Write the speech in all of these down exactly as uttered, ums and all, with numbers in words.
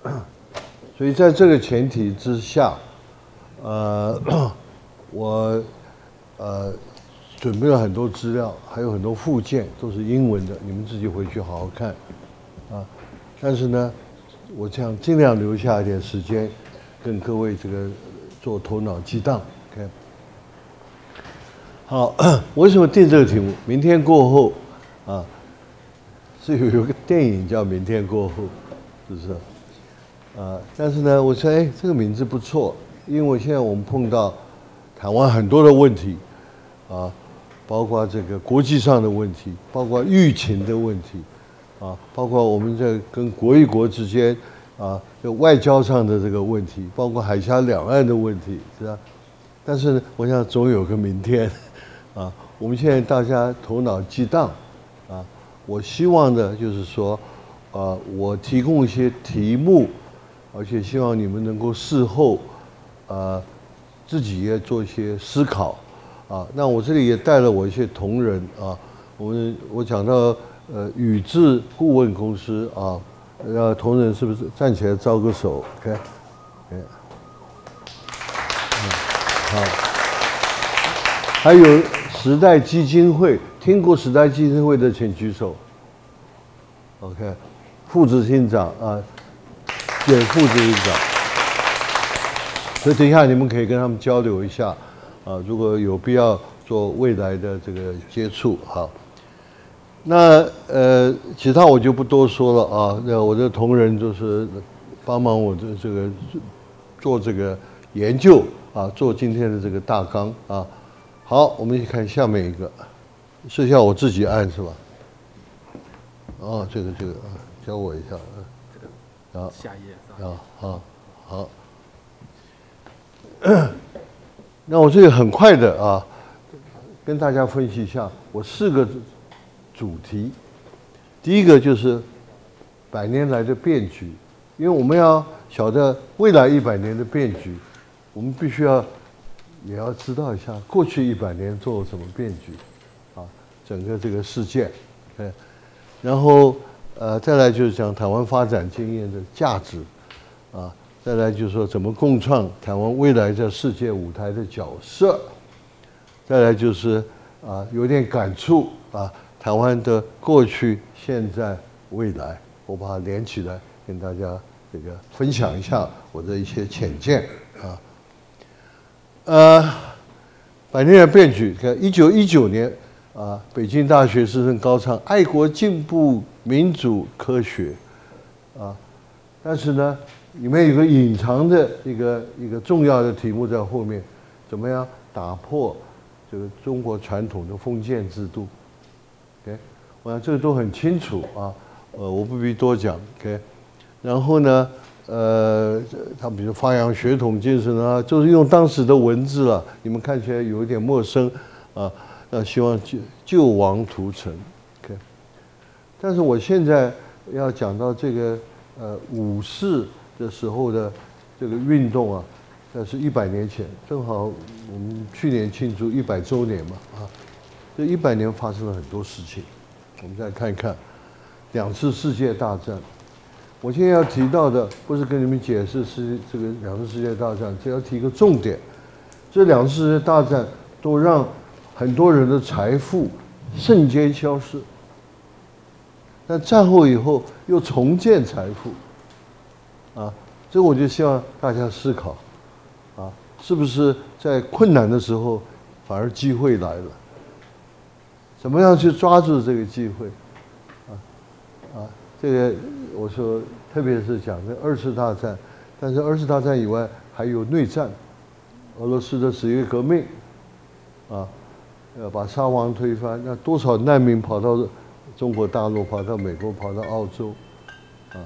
所以在这个前提之下，呃，我呃准备了很多资料，还有很多附件都是英文的，你们自己回去好好看啊。但是呢，我想尽量留下一点时间，跟各位这个做头脑激荡。OK， 好，为什么定这个题目？明天过后啊，是有有个电影叫《明天过后》，是不是？啊，但是呢，我说，哎，这个名字不错，因为现在我们碰到台湾很多的问题，啊，包括这个国际上的问题，包括疫情的问题，啊，包括我们这跟国与国之间啊，就外交上的这个问题，包括海峡两岸的问题，是吧？但是呢，我想总有个明天，啊，我们现在大家头脑激荡，啊，我希望的就是说，啊，我提供一些题目。而且希望你们能够事后，呃，自己也做一些思考，啊，那我这里也带了我一些同仁啊，我们我讲到呃宇智顾问公司啊，呃同仁是不是站起来招个手 ？OK， 嗯，好，还有时代基金会，听过时代基金会的请举手 ，OK， 副执行长啊。简副执行长，所以等一下你们可以跟他们交流一下，啊，如果有必要做未来的这个接触，好。那呃，其他我就不多说了啊。那我的同仁就是帮忙我的这个做这个研究啊，做今天的这个大纲啊。好，我们一起看下面一个，剩下我自己按是吧？哦，这个这个啊，教我一下啊。好， 下一页。 啊，好，好。那我这个很快的啊，跟大家分析一下我四个主题。第一个就是百年来的变局，因为我们要晓得未来一百年的变局，我们必须要也要知道一下过去一百年做了什么变局，啊，整个这个事件，嗯，然后。呃，再来就是讲台湾发展经验的价值，啊，再来就是说怎么共创台湾未来在世界舞台的角色，再来就是啊有点感触啊，台湾的过去、现在、未来，我把它连起来跟大家这个分享一下我的一些浅见啊。呃，百年的变局，看一九一九年啊，北京大学师生高唱爱国进步。民主科学，啊，但是呢，里面有个隐藏的一个一个重要的题目在后面，怎么样打破这个中国传统的封建制度 ？OK， 我想这个都很清楚啊，呃，我不必多讲 ，OK。然后呢，呃，他比如发扬血统精神啊，就是用当时的文字啊，你们看起来有一点陌生啊，那希望救救亡图存。但是我现在要讲到这个呃五四的时候的这个运动啊，那是一百年前，正好我们去年庆祝一百周年嘛啊，这一百年发生了很多事情，我们再看一看两次世界大战。我现在要提到的不是跟你们解释是这个两次世界大战，只要提一个重点，这两次世界大战都让很多人的财富瞬间消失。但战后以后又重建财富，啊，这个我就希望大家思考，啊，是不是在困难的时候反而机会来了？怎么样去抓住这个机会？啊，啊，这个我说，特别是讲这二次大战，但是二次大战以外还有内战，俄罗斯的十月革命，啊，呃，把沙皇推翻，那多少难民跑到中国大陆，跑到美国，跑到澳洲，啊，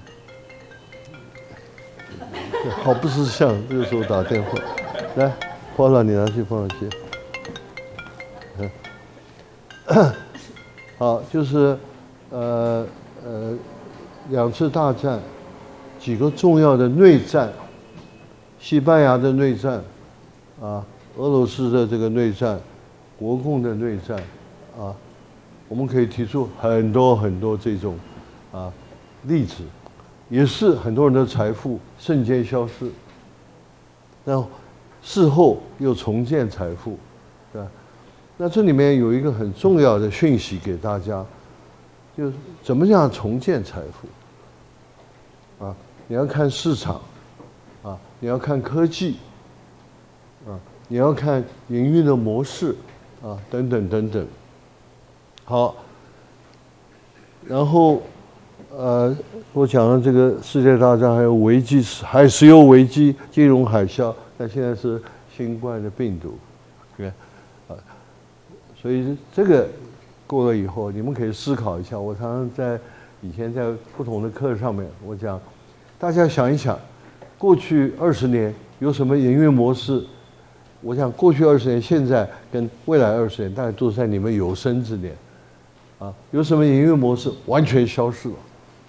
好不识相，这个时候打电话，来，花了你拿去放上去，嗯，好，就是呃呃两次大战，几个重要的内战，西班牙的内战，啊，俄罗斯的这个内战，国共的内战，啊。我们可以提出很多很多这种啊例子， 也是很多人的财富瞬间消失，然后事后又重建财富，对吧？那这里面有一个很重要的讯息给大家，就是怎么样重建财富啊？你要看市场啊，你要看科技啊，你要看营运的模式啊，等等等等。好，然后呃，我讲了这个世界大战，还有危机，还有石油危机、金融海啸，那现在是新冠的病毒，对啊，所以这个过了以后，你们可以思考一下。我常常在以前在不同的课上面，我讲，大家想一想，过去二十年有什么营运模式？我想过去二十年，现在跟未来二十年，大概都是在你们有生之年。啊，有什么营运模式完全消失了？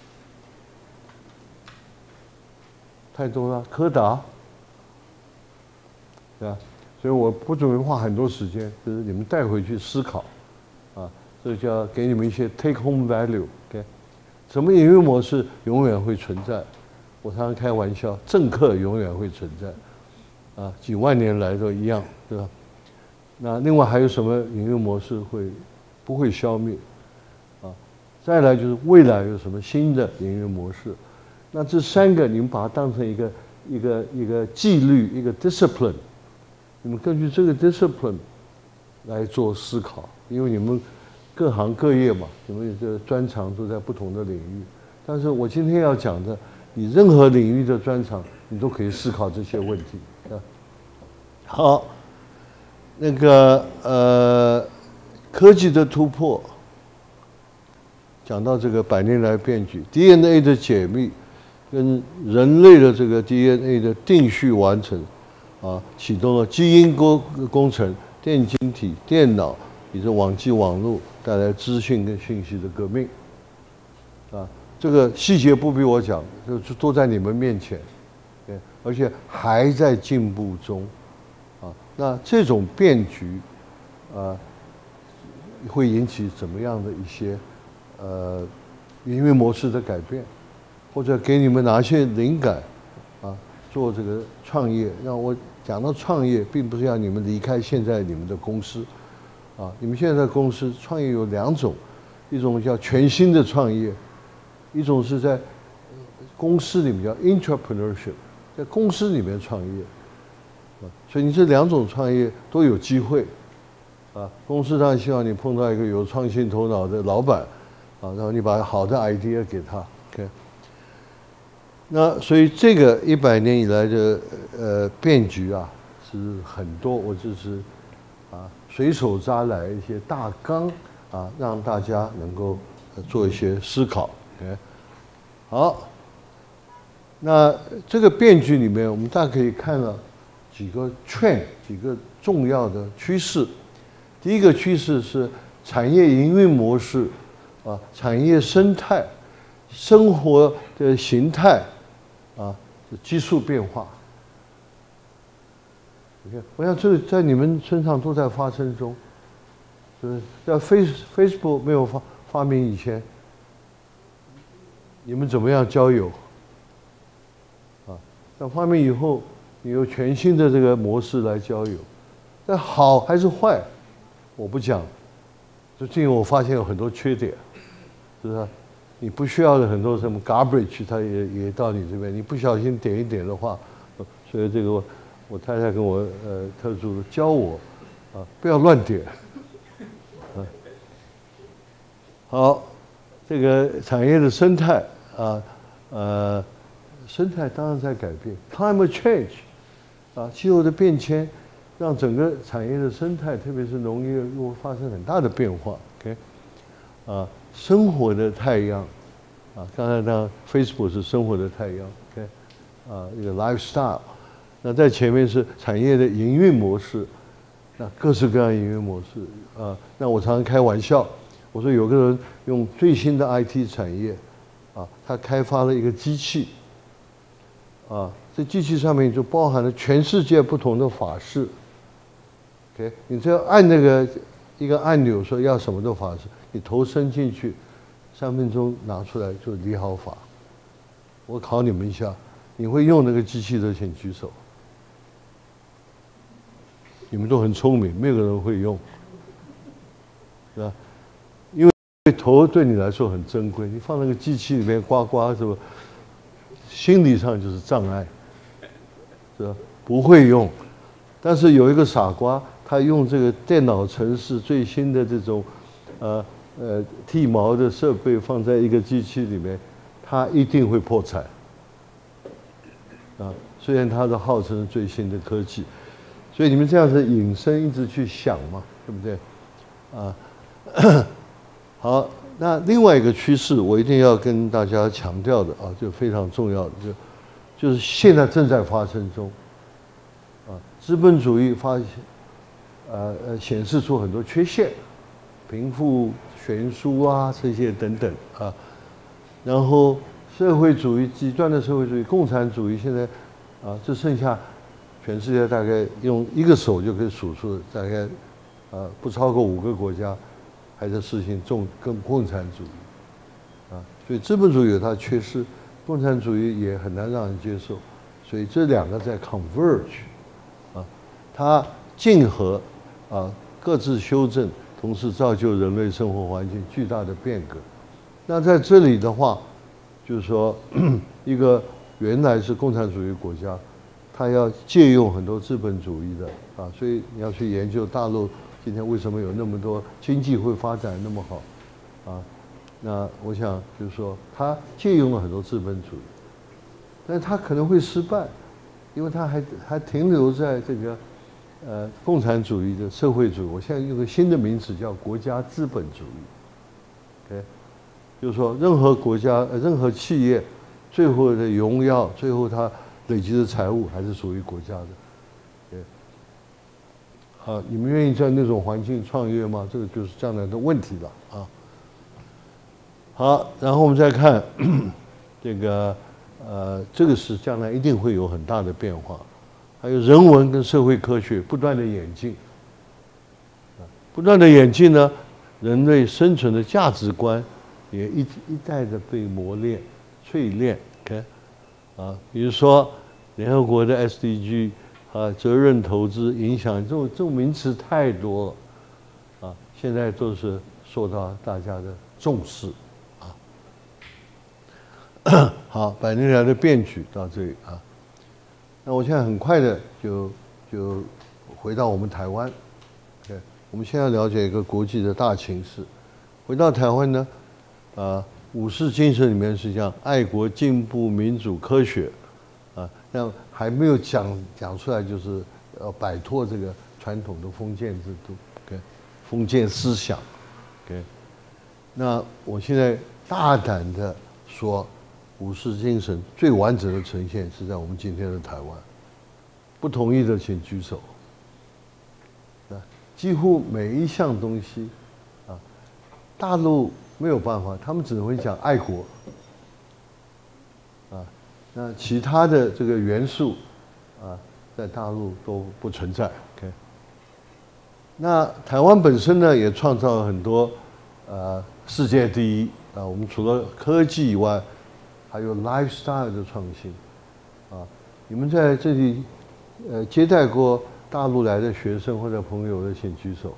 太多了，柯达，对吧？所以我不准备花很多时间，就是你们带回去思考，啊，这叫给你们一些 take home value。OK， 什么营运模式永远会存在？我常常开玩笑，政客永远会存在，啊，几万年来都一样，对吧？那另外还有什么营运模式会不会消灭？再来就是未来有什么新的营运模式，那这三个你们把它当成一个一个一个纪律，一个 discipline， 你们根据这个 discipline 来做思考，因为你们各行各业嘛，你们的专长都在不同的领域。但是我今天要讲的，你任何领域的专长，你都可以思考这些问题啊。好，那个呃，科技的突破。讲到这个百年来变局 ，D N A 的解密跟人类的这个 D N A 的定序完成，啊，启动了基因工工程、电晶体、电脑以及网际网络带来资讯跟信息的革命，啊，这个细节不必我讲，就都在你们面前，对，而且还在进步中，啊，那这种变局，啊，会引起怎么样的一些？呃，营运模式的改变，或者给你们哪些灵感，啊，做这个创业。让我讲到创业，并不是要你们离开现在你们的公司，啊，你们现在的公司创业有两种，一种叫全新的创业，一种是在公司里面叫 entrepreneurship， 在公司里面创业，啊，所以你这两种创业都有机会，啊，公司当然希望你碰到一个有创新头脑的老板。啊，然后你把好的 idea 给他 ，OK。那所以这个一百年以来的呃变局啊是很多，我就是啊随手抓来一些大纲啊，让大家能够做一些思考。OK， 好，那这个变局里面，我们大家可以看了几个 trend， 几个重要的趋势。第一个趋势是产业营运模式。啊，产业生态、生活的形态，啊，急速变化。你看，我想这在你们身上都在发生中。就是在 Face Facebook 没有发发明以前，你们怎么样交友？啊，在发明以后，你有全新的这个模式来交友。但好还是坏，我不讲。就最近我发现有很多缺点。是吧？你不需要的很多什么 garbage， 它也也到你这边。你不小心点一点的话，所以这个我我太太跟我呃特殊的教我啊，不要乱点。啊，好，这个产业的生态啊，呃，生态当然在改变 ，climate change， 啊，气候的变迁让整个产业的生态，特别是农业，又发生很大的变化。OK， 啊。生活的太阳，啊，刚才那 Facebook 是生活的太阳 ，OK， 啊，一个 lifestyle， 那在前面是产业的营运模式，那各式各样营运模式，啊，那我常常开玩笑，我说有个人用最新的 I T 产业，啊，他开发了一个机器，啊，这机器上面就包含了全世界不同的法式 ，OK， 你只要按那个一个按钮说要什么的法式。你头伸进去，三分钟拿出来就理好法。 我考你们一下，你会用那个机器的请举手。你们都很聪明，没有人会用，是吧？因为头对你来说很珍贵，你放那个机器里面呱呱，是吧？心理上就是障碍，是吧？不会用。但是有一个傻瓜，他用这个电脑程式最新的这种，呃呃剃毛的设备放在一个机器里面，他一定会破产。啊，虽然它是号称最新的科技。所以你们这样子引申一直去想嘛，对不对？啊，好，那另外一个趋势，我一定要跟大家强调的啊，就非常重要的，就就是现在正在发生中，啊，资本主义发现，呃呃，显示出很多缺陷，贫富悬殊啊，这些等等啊，然后社会主义极端的社会主义，共产主义现在啊，只剩下。全世界大概用一个手就可以数出，大概，呃，不超过五个国家，还在实行重更共产主义，啊，所以资本主义有它的缺失，共产主义也很难让人接受，所以这两个在 converge， 啊，它竞合，啊，各自修正，同时造就人类生活环境巨大的变革。那在这里的话，就是说，一个原来是共产主义国家。他要借用很多资本主义的啊，所以你要去研究大陆今天为什么有那么多经济会发展那么好，啊，那我想就是说他借用了很多资本主义，但是他可能会失败，因为他还还停留在这个呃共产主义的社会主义。我现在用个新的名词叫国家资本主义 ，OK， 就是说任何国家、呃、任何企业最后的荣耀，最后它累积的财物还是属于国家的，对。啊，你们愿意在那种环境创业吗？这个就是将来的问题了啊。好，然后我们再看这个，呃，这个是将来一定会有很大的变化，还有人文跟社会科学不断的演进，啊，不断的演进呢，人类生存的价值观也一一代的被磨练、淬炼。OK。啊，比如说联合国的 S D G 啊，责任投资影响这种这种名词太多了，啊，现在都是受到大家的重视，啊。好，百年来的变局到这里啊，那我现在很快的就就回到我们台湾 ，OK， 我们现在了解一个国际的大情势，回到台湾呢，啊。五四精神里面是讲爱国、进步、民主、科学，啊，那还没有讲讲出来，就是要摆脱这个传统的封建制度 ，OK， 封建思想 ，OK。那我现在大胆的说，五四精神最完整的呈现是在我们今天的台湾。不同意的请举手。啊，几乎每一项东西，啊，大陆。没有办法，他们只能会讲爱国，啊，那其他的这个元素，啊，在大陆都不存在。OK， 那台湾本身呢，也创造了很多，呃，世界第一啊。我们除了科技以外，还有 lifestyle 的创新，啊，你们在这里，呃，接待过大陆来的学生或者朋友的，请举手。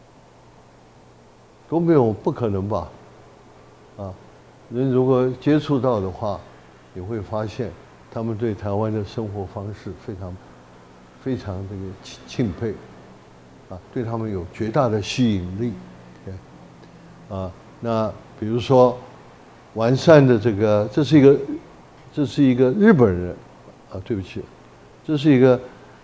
都没有，不可能吧？啊，人如果接触到的话，你会发现他们对台湾的生活方式非常、非常这个钦钦佩，啊，对他们有绝大的吸引力，啊，那比如说完善的这个，这是一个，这是一个日本人，啊，对不起，这是一个，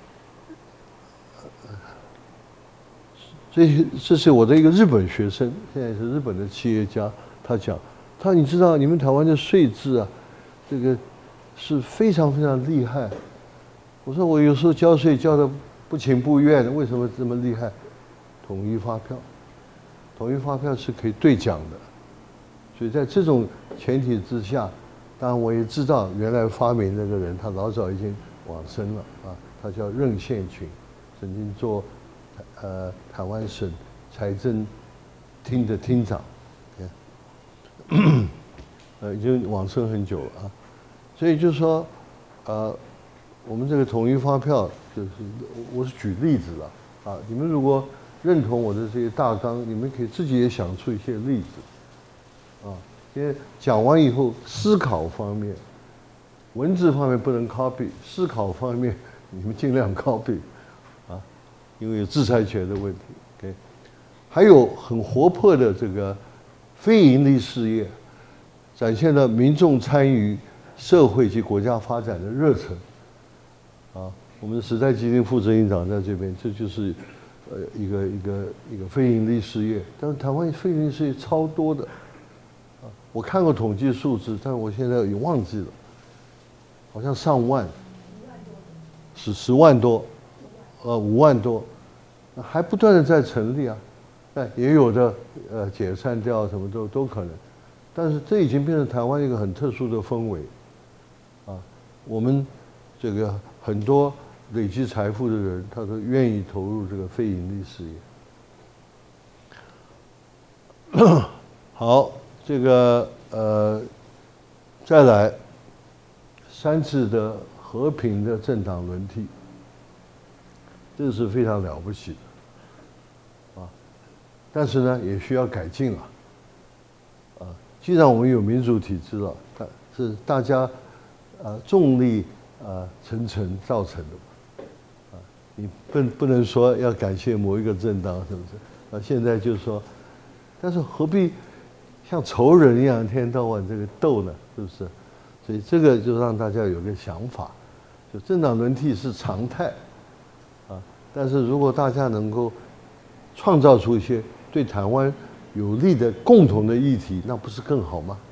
这这是我的一个日本学生，现在是日本的企业家。他讲，他你知道你们台湾的税制啊，这个是非常非常厉害。我说我有时候交税交的不情不愿，为什么这么厉害？统一发票，统一发票是可以兑奖的。所以在这种前提之下，当然我也知道原来发明那个人他老早已经往生了啊，他叫任宪群，曾经做呃台湾省财政厅的厅长。呃，已经往生很久了啊。 所以就是说，呃，我们这个统一发票就是我是举例子了啊，你们如果认同我的这些大纲，你们可以自己也想出一些例子啊。因为讲完以后，思考方面，文字方面不能 copy， 思考方面你们尽量 copy 啊，因为有制裁权的问题。OK， 还有很活泼的这个非营利事业，展现了民众参与社会及国家发展的热忱啊。我们的时代基金副执行长在这边，这就是呃一个一个一个非营利事业，但是台湾非营利事业超多的。我看过统计数字，但是我现在也忘记了，好像上万，十十万多，呃五万多，还不断的在成立啊，但也有的呃解散掉，什么都都可能，但是这已经变成台湾一个很特殊的氛围，啊，我们这个很多累积财富的人，他都愿意投入这个非营利事业。好。这个呃，再来三次的和平的政党轮替，这个是非常了不起的啊。但是呢，也需要改进了啊。既然我们有民主体制了，它是大家呃众力呃层层造成的啊。你不不能说要感谢某一个政党，是不是？啊，现在就是说，但是何必像仇人一样一天到晚这个斗呢，是不是？所以这个就让大家有个想法，就政党轮替是常态，啊，但是如果大家能够创造出一些对台湾有利的共同的议题，那不是更好吗？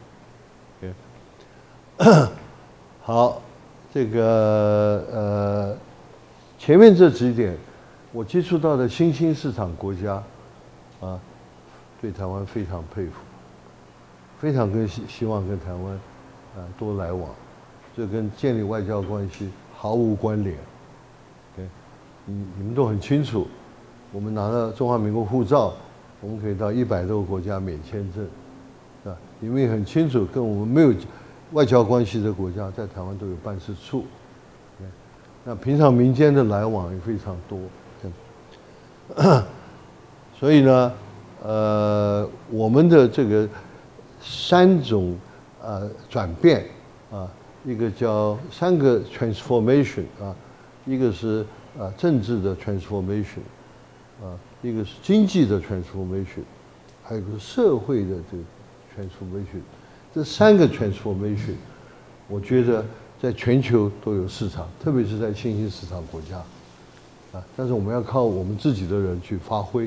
Okay. 好，这个呃，前面这几点我接触到的新兴市场国家，啊，对台湾非常佩服。非常跟希希望跟台湾，啊多来往，这跟建立外交关系毫无关联。OK， 你你们都很清楚，我们拿了中华民国护照，我们可以到一百多个国家免签证，啊，你们也很清楚，跟我们没有外交关系的国家在台湾都有办事处。OK， 那平常民间的来往也非常多。Okay， 所以呢，呃，我们的这个。三种呃转变啊，一个叫三个 transformation 啊，一个是啊政治的 transformation 啊，一个是经济的 transformation， 还有一个是社会的这个 transformation。这三个 transformation， 我觉得在全球都有市场，特别是在新兴市场国家啊，但是我们要靠我们自己的人去发挥。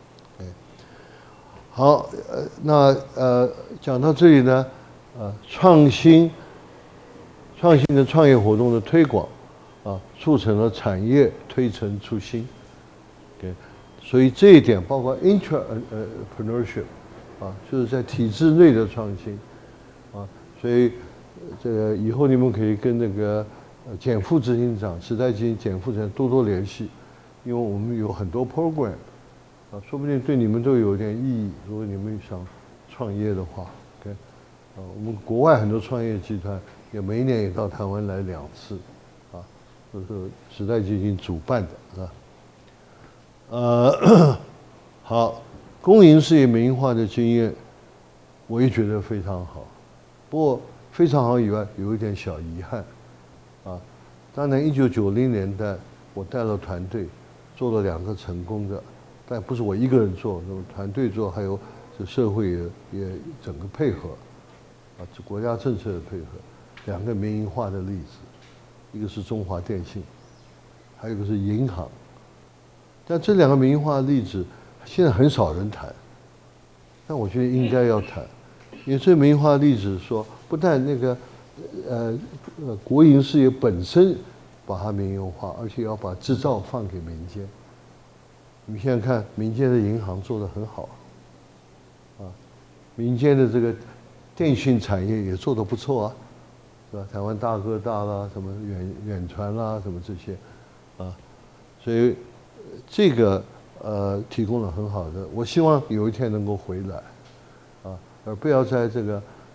好，呃，那呃，讲到这里呢，呃，创新、创新的创业活动的推广，啊，促成了产业推陈出新。OK， 所以这一点包括 intrapreneurship， 啊，就是在体制内的创新，啊，所以这个以后你们可以跟那个简副执行长、时代基金简副执行长多多联系，因为我们有很多 program。啊，说不定对你们都有点意义。如果你们想创业的话 ，OK， 啊，我们国外很多创业集团也每一年也到台湾来两次，啊，这是时代基金主办的，是吧？呃，好，公营事业民营化的经验，我也觉得非常好。不过非常好以外，有一点小遗憾，啊，当然一九九零年代我带了团队做了两个成功的。但不是我一个人做，那么团队做，还有这社会也也整个配合，啊，这国家政策的配合，两个民营化的例子，一个是中华电信，还有一个是银行。但这两个民营化的例子现在很少人谈，但我觉得应该要谈，因为这民营化的例子说，不但那个呃呃国营事业本身把它民营化，而且要把制造放给民间。你们现在看，民间的银行做得很好，啊，民间的这个电信产业也做得不错啊，是吧？台湾大哥大啦，什么远远传啦，什么这些，啊，所以这个呃提供了很好的，我希望有一天能够回来，啊，而不要在这个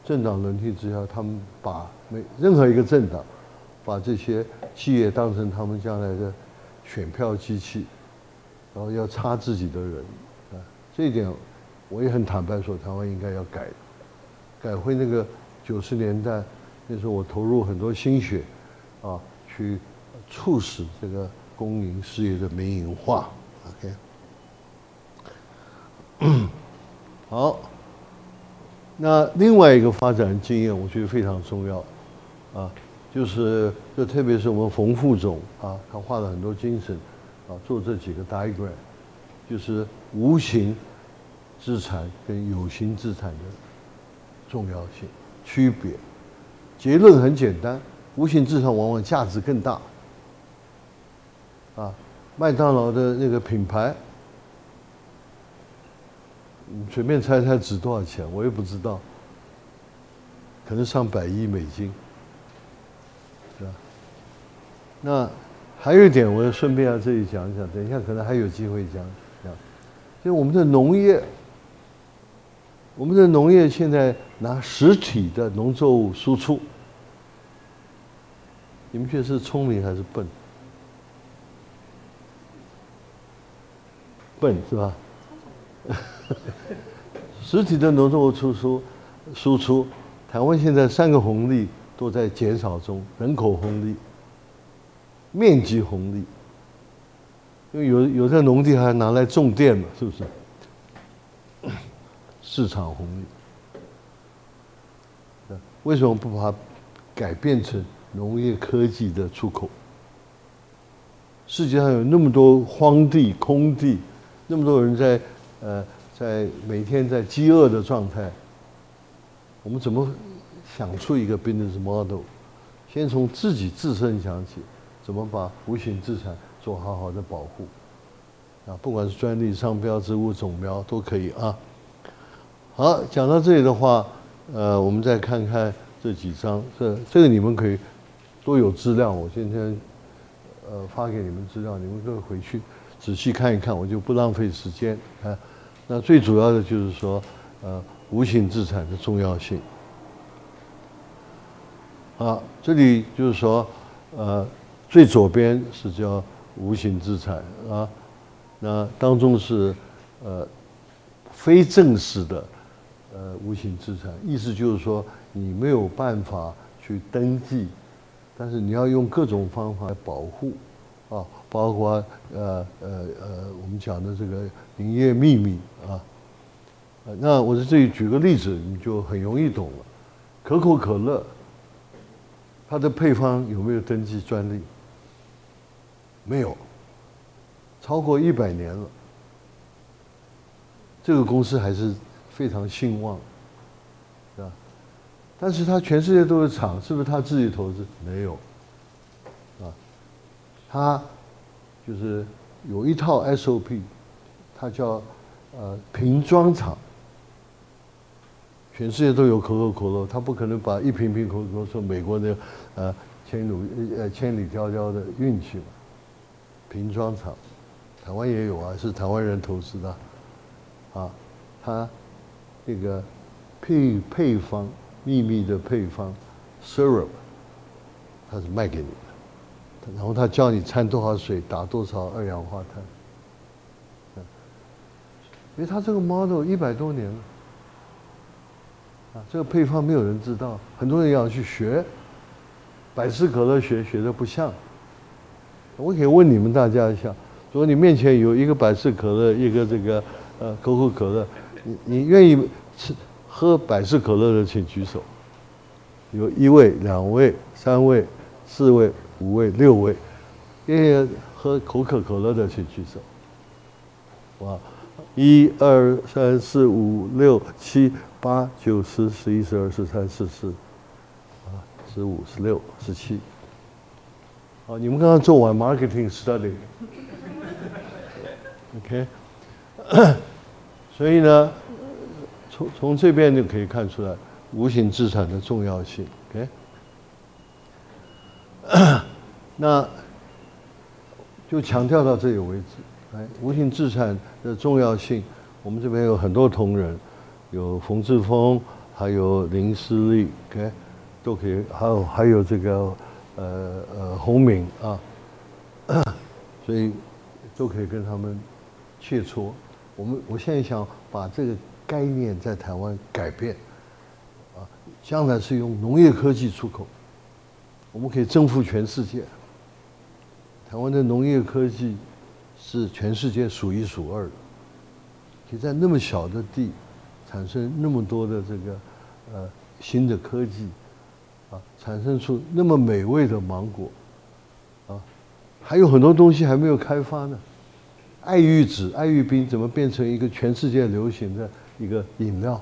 政党轮替之下，他们把每任何一个政党把这些企业当成他们将来的选票机器，然后要插自己的人啊，这一点我也很坦白说，台湾应该要改，改回那个九十年代那时候我投入很多心血啊，去促使这个公营事业的民营化。OK， 好，那另外一个发展经验，我觉得非常重要啊，就是就特别是我们冯副总啊，他花了很多精神啊，做这几个 diagram， 就是无形资产跟有形资产的重要性区别。结论很简单，无形资产往往价值更大。啊，麦当劳的那个品牌，你随便猜猜值多少钱，我也不知道，可能上百亿美金，是吧？那还有一点，我要顺便在这里讲讲，等一下可能还有机会讲讲，就是我们的农业，我们的农业现在拿实体的农作物输出，你们觉得是聪明还是笨？笨是吧？实体的农作物输出，输出，台湾现在三个红利都在减少中：人口红利、面积红利，因为有有的农地还拿来种电嘛，是不是？市场红利，为什么不把它改变成农业科技的出口？世界上有那么多荒地、空地。那么多人在，呃，在每天在饥饿的状态，我们怎么想出一个 business model？ 先从自己自身想起，怎么把无形资产做好好的保护？啊，不管是专利、商标、植物种苗都可以啊。好，讲到这里的话，呃，我们再看看这几张，这这个你们可以都有资料，我今天呃发给你们资料，你们可以回去仔细看一看，我就不浪费时间啊。那最主要的就是说，呃，无形资产的重要性。啊，这里就是说，呃，最左边是叫无形资产啊，那当中是呃非正式的呃无形资产，意思就是说你没有办法去登记，但是你要用各种方法来保护。啊，包括呃呃呃，我们讲的这个营业秘密啊，呃，那我在这里举个例子，你就很容易懂了。可口可乐，它的配方有没有登记专利？没有，超过一百年了，这个公司还是非常兴旺，是吧？但是它全世界都是厂，是不是他自己投资？没有。它就是有一套 S O P， 它叫呃瓶装厂。全世界都有可口可乐，它不可能把一瓶瓶可口可乐从美国的呃千里呃千里迢迢的运去嘛。瓶装厂，台湾也有啊，是台湾人投资的，啊，它这个配配方秘密的配方 syrup， 它是卖给你的。然后他教你掺多少水，打多少二氧化碳，因为他这个 model 一百多年了，啊，这个配方没有人知道，很多人要去学，百事可乐学学的不像。我可以问你们大家一下，如果你面前有一个百事可乐，一个这个呃可口可乐，你你愿意吃喝百事可乐的请举手。有一位、两位、三位、四位。五位、六位，愿意喝可口可乐的请举手。哇，一二三四五六七八九十十一十二十三十四，啊，十五十六十七。好，你们刚刚做完 marketing study，OK， 所以呢，从从这边就可以看出来无形资产的重要性 ，OK。那就强调到这里为止。哎，无形资产的重要性，我们这边有很多同仁，有冯志峰， 还有林思丽 ，OK， 都可以，还有还有这个呃呃洪敏啊，所以都可以跟他们切磋。我们我现在想把这个概念在台湾改变，啊，将来是用农业科技出口，我们可以征服全世界。台湾的农业科技是全世界数一数二的，可以在那么小的地产生那么多的这个呃新的科技，啊，产生出那么美味的芒果，啊，还有很多东西还没有开发呢。爱玉子、爱玉冰怎么变成一个全世界流行的一个饮料？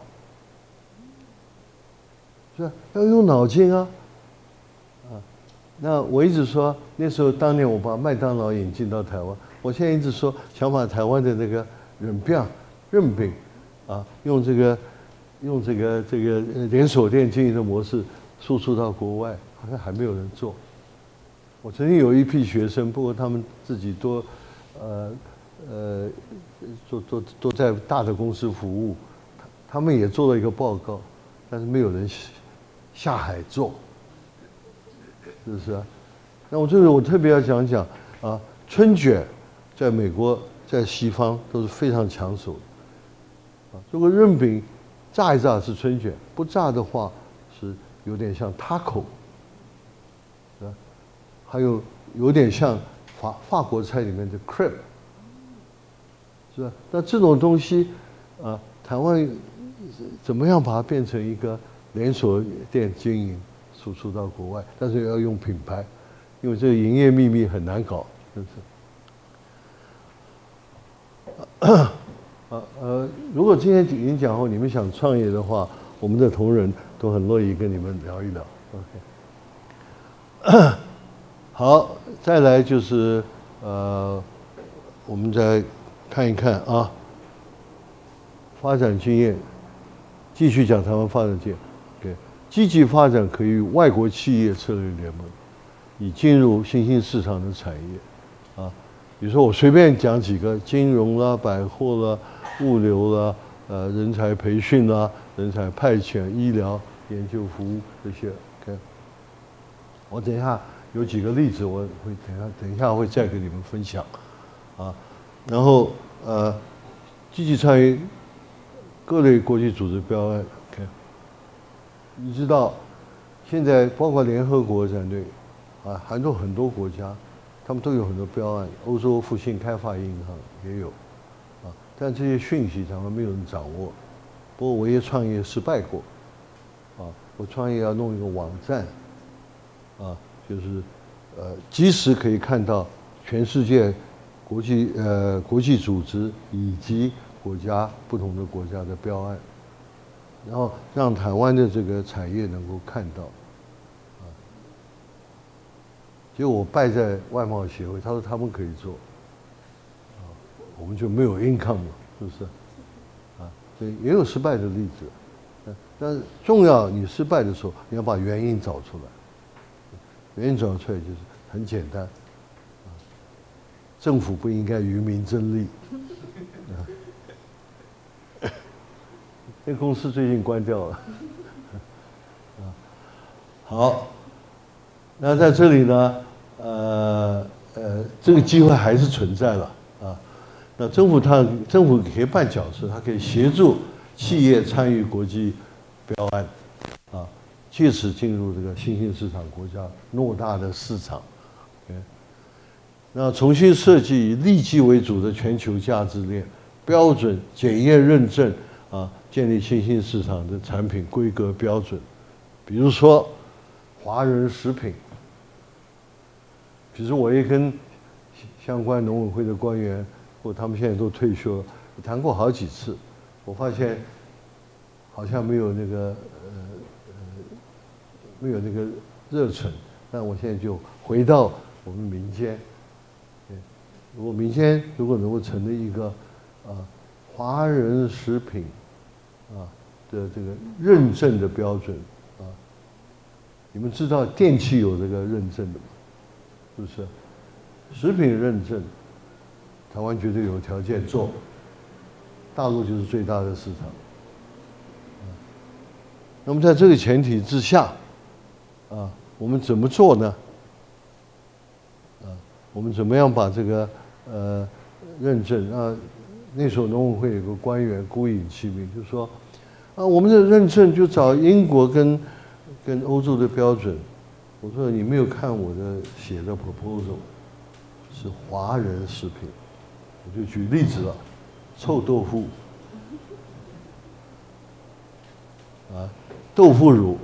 是吧？要用脑筋啊！啊，那我一直说，那时候当年我把麦当劳引进到台湾，我现在一直说想把台湾的那个润饼、润饼，啊，用这个用这个这个连锁店经营的模式输出到国外，好像还没有人做。我曾经有一批学生，不过他们自己多，呃。呃，都都都在大的公司服务，他们也做了一个报告，但是没有人下海做，是不是啊？那我这个我特别要讲讲啊，春卷在美国在西方都是非常抢手的，啊，如果润饼炸一炸是春卷，不炸的话是有点像 taco， 是吧？还有有点像法法国菜里面的 crepe。是吧？那这种东西，啊，台湾怎么样把它变成一个连锁店经营，输出到国外？但是要用品牌，因为这个营业秘密很难搞，是不是？啊呃，如果今天已经讲后，你们想创业的话，我们的同仁都很乐意跟你们聊一聊。OK。好，再来就是呃，我们在。看一看啊，发展经验，继续讲台湾发展经验。OK， 积极发展可以与外国企业策略联盟，以进入新兴市场的产业。啊，比如说我随便讲几个，金融啦、百货啦、物流啦、呃人才培训啦、人才派遣、医疗研究服务这些。OK， 我等一下有几个例子，我会等一下等一下会再跟你们分享。啊。然后呃，积极参与各类国际组织标案。OK， 你知道，现在包括联合国在内，啊，很多很多国家，他们都有很多标案。欧洲复兴开发银行也有，啊，但这些讯息他们没有人掌握。不过我也创业失败过，啊，我创业要弄一个网站，啊，就是呃，及时可以看到全世界。国际呃国际组织以及国家不同的国家的标案，然后让台湾的这个产业能够看到，啊，结果我败在外贸协会，他说他们可以做，啊，我们就没有 income 了，是不是？啊，所以也有失败的例子，但是重要你失败的时候，你要把原因找出来，原因找出来就是很简单。政府不应该愚民争利。那公司最近关掉了。好，那在这里呢，呃呃，这个机会还是存在了啊。那政府它政府可以扮角色，它可以协助企业参与国际标案，啊，借此进入这个新兴市场国家偌大的市场。那重新设计以利基为主的全球价值链，标准检验认证啊，建立新兴市场的产品规格标准。比如说，华人食品。比如我也跟相关农委会的官员，或他们现在都退休了，我谈过好几次，我发现好像没有那个呃呃没有那个热忱。但我现在就回到我们民间。如果民间如果能够成立一个啊华人食品啊的这个认证的标准啊，你们知道电器有这个认证的吗？是不是？食品认证，台湾绝对有条件做，大陆就是最大的市场。 那么在这个前提之下，啊，我们怎么做呢？啊，我们怎么样把这个呃认证啊？那时候农委会有个官员孤影其名，就说啊，我们的认证就找英国跟跟欧洲的标准。我说你没有看我的写的 proposal， 是华人食品。我就举例子了，臭豆腐，啊，豆腐乳，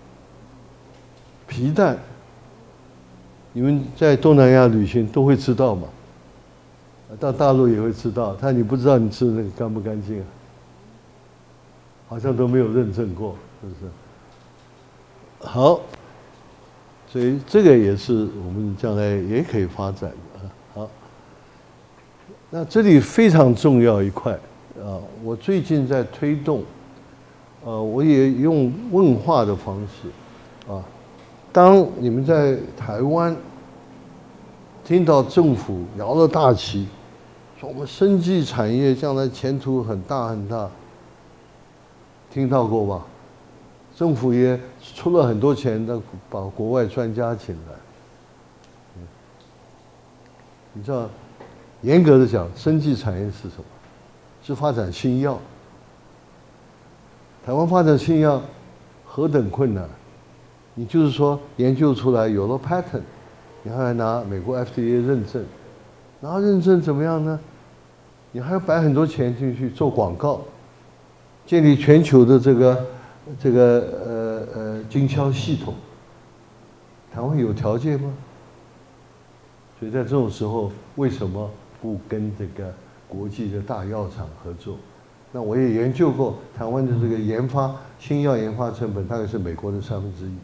皮蛋，你们在东南亚旅行都会知道嘛？到大陆也会知道，但你不知道你吃的那个干不干净啊？好像都没有认证过，是不是？好，所以这个也是我们将来也可以发展的啊。好，那这里非常重要一块啊，我最近在推动，呃，我也用问话的方式啊，当你们在台湾听到政府摇了大旗，说我们生技产业将来前途很大很大，听到过吧？政府也出了很多钱，把国外专家请来。你知道，严格的讲，生技产业是什么？是发展新药。台湾发展新药何等困难？你就是说研究出来有了 patent， 你还要拿美国 F D A 认证，拿认证怎么样呢？你还要摆很多钱进去做广告，建立全球的这个这个呃呃经销系统。台湾有条件吗？所以在这种时候，为什么不跟这个国际的大药厂合作？那我也研究过，台湾的这个研发新药研发成本大概是美国的三分之一。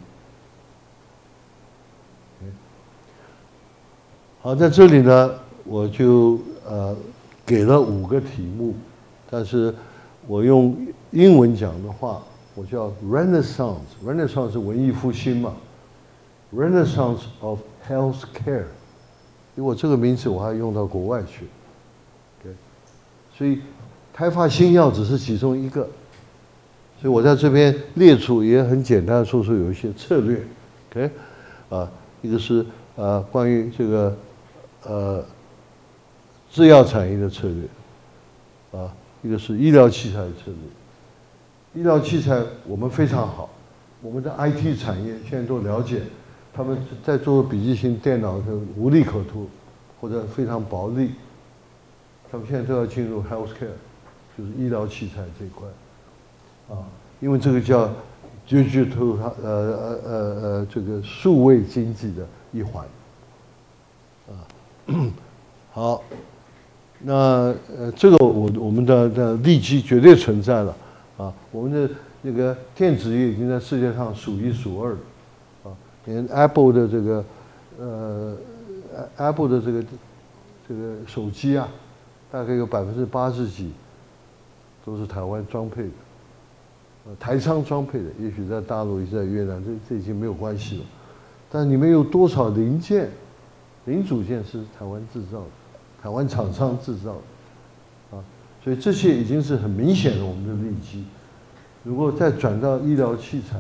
好，在这里呢，我就呃给了五个题目，但是我用英文讲的话，我叫 Renaissance，Renaissance 是文艺复兴嘛 ，Renaissance of Healthcare。因为我这个名词我还用到国外去 ，OK， 所以开发新药只是其中一个，所以我在这边列出也很简单的说出有一些策略 ，OK， 啊，一个是呃关于这个呃制药产业的策略，啊，一个是医疗器材的策略。医疗器材我们非常好，我们的 I T 产业现在都了解。他们在做笔记型电脑的无利可图，或者非常薄利。他们现在都要进入 healthcare， 就是医疗器材这一块，啊，因为这个叫 digital 呃呃呃呃这个数位经济的一环，啊，好，那呃这个我我们的的利基绝对存在了，啊，我们的那个电子业已经在世界上数一数二了。连 Apple 的这个，呃 ，Apple 的这个这个手机啊，大概有百分之八十几都是台湾装配的，呃，台商装配的。也许在大陆，也在越南，这这已经没有关系了。但里面有多少零件、零组件是台湾制造的，台湾厂商制造的，啊，所以这些已经是很明显的我们的利基。如果再转到医疗器材，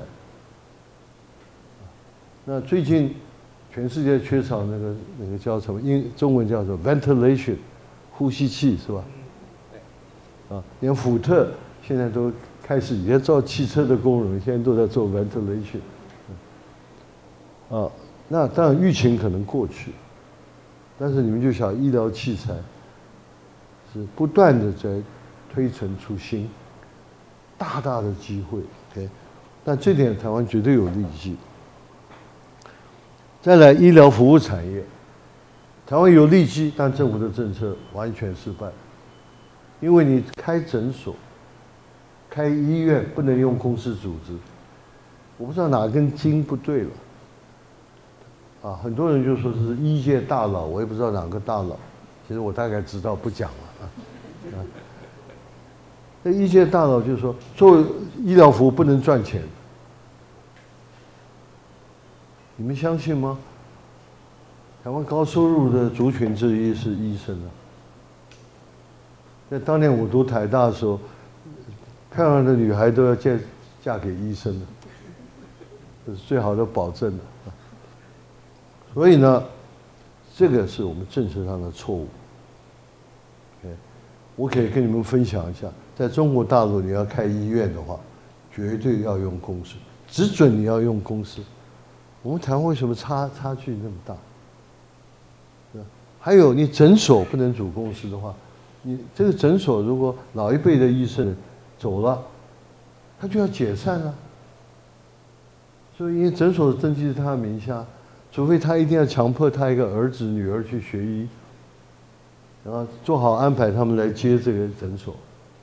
那最近全世界缺少那个那个叫什么英中文叫做 ventilation， 呼吸器是吧？啊，连福特现在都开始，也造汽车的工人现在都在做 ventilation。啊，那当然疫情可能过去，但是你们就想医疗器材是不断的在推陈出新，大大的机会。OK， 那这点台湾绝对有利基。再来医疗服务产业，台湾有利基，但政府的政策完全失败。因为你开诊所、开医院不能用公司组织，我不知道哪根筋不对了。啊，很多人就说是医界大佬，我也不知道哪个大佬，其实我大概知道，不讲了啊。啊，那医界大佬就说，做医疗服务不能赚钱。你们相信吗？台湾高收入的族群之一是医生啊。在当年我读台大的时候，漂亮的女孩都要介嫁给医生的，这是最好的保证了。所以呢，这个是我们政策上的错误。我可以跟你们分享一下，在中国大陆你要开医院的话，绝对要用公司，只准你要用公司。我们台湾为什么差差距那么大？还有，你诊所不能组公司的话，你这个诊所如果老一辈的医生走了，他就要解散了。所以，因为诊所登记是他的名下，除非他一定要强迫他一个儿子、女儿去学医，然后做好安排，他们来接这个诊所。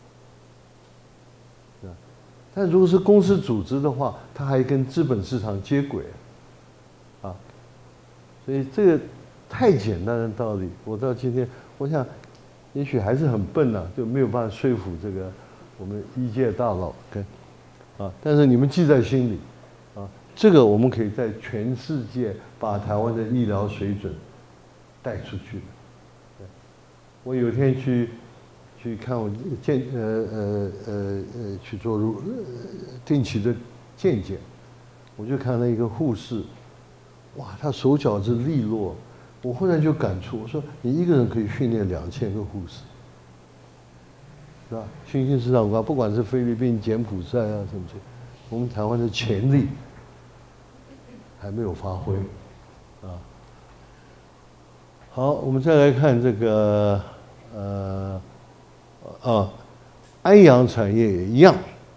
但如果是公司组织的话，它还跟资本市场接轨，啊，所以这个太简单的道理，我到今天，我想，也许还是很笨呐、啊，就没有办法说服这个我们医界大佬，跟啊，但是你们记在心里，啊，这个我们可以在全世界把台湾的医疗水准带出去。我有一天去。去看我健呃呃呃呃去做入定期的健检，我就看到一个护士，哇，她手脚是利落，我忽然就感触，我说你一个人可以训练两千个护士，是吧？新兴市场国家，不管是菲律宾、柬埔寨啊什么这，我们台湾的潜力还没有发挥，啊。好，我们再来看这个呃。啊，安养产业也一样，